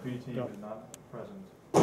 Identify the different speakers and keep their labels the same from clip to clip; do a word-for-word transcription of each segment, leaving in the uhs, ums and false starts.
Speaker 1: B team
Speaker 2: Yep.
Speaker 1: is not present.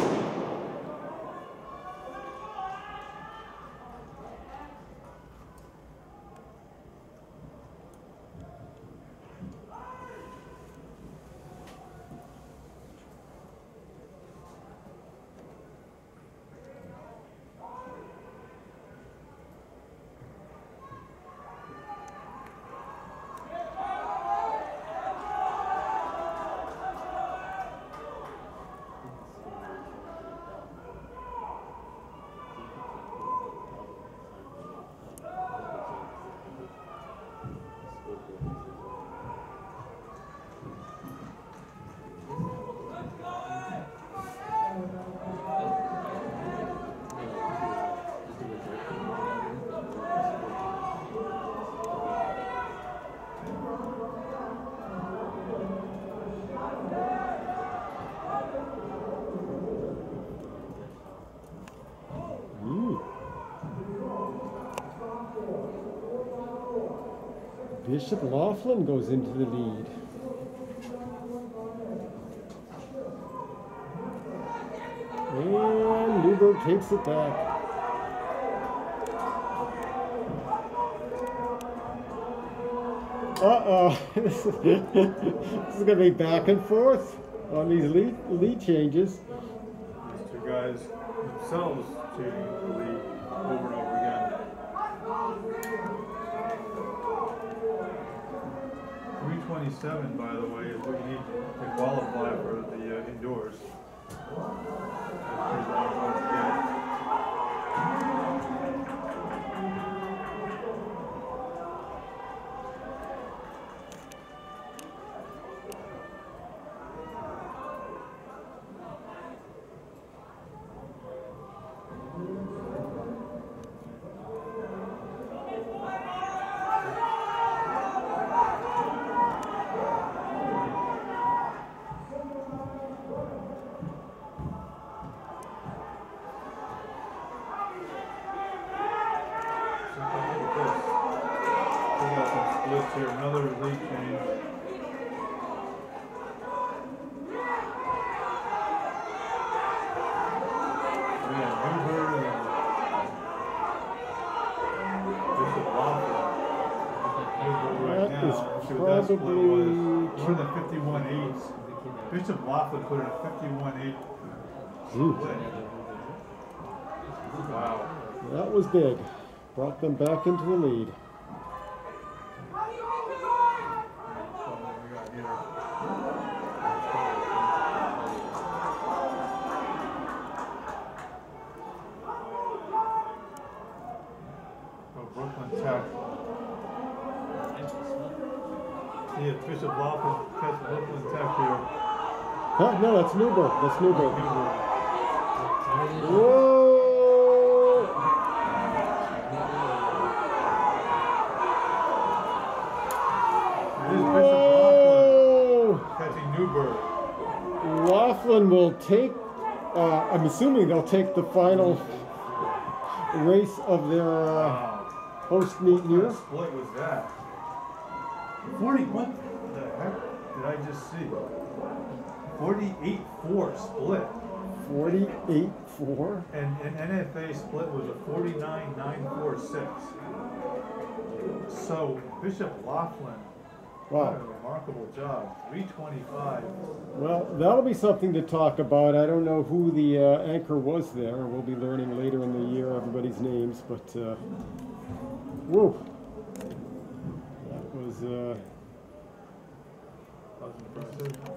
Speaker 2: Bishop Laughlin goes into the lead. And Newberg takes it back. Uh-oh. This is, this is going to be back and forth on these lead, lead changes.
Speaker 1: These two guys themselves changing the lead over and over again. three twenty-seven, by the way, is what you need to qualify for the uh, indoors. That's pretty long hard to get. Let's hear another lead change. Man, Newberg and Bishop Laughlin. Right
Speaker 2: That
Speaker 1: now,
Speaker 2: is
Speaker 1: see what that split
Speaker 2: probably
Speaker 1: was. More than fifty-one eights. Bishop Laughlin put in a fifty-one eight split. Wow.
Speaker 2: That was big. Brought them back into the lead.
Speaker 1: Brooklyn Tech. Yeah, Bishop Laughlin catch Brooklyn Tech here.
Speaker 2: Huh? No, that's Newberg. That's Newberg.
Speaker 1: Newberg.
Speaker 2: Whoa!
Speaker 1: It is Bishop Laughlin catching Newberg.
Speaker 2: Laughlin will take, uh, I'm assuming they'll take the final race of their uh,
Speaker 1: Wow.
Speaker 2: host meet
Speaker 1: What
Speaker 2: here.
Speaker 1: split was that? forty, what the heck did I just see? forty-eight four split.
Speaker 2: forty-eight four.
Speaker 1: And an N F A split was a forty-nine nine four six. So Bishop Laughlin, what a
Speaker 2: Wow.
Speaker 1: remarkable job. three twenty-five.
Speaker 2: Well, that'll be something to talk about. I don't know who the uh, anchor was there. We'll be learning later in the year everybody's names, but uh, whoa. That was uh,
Speaker 1: That was impressive.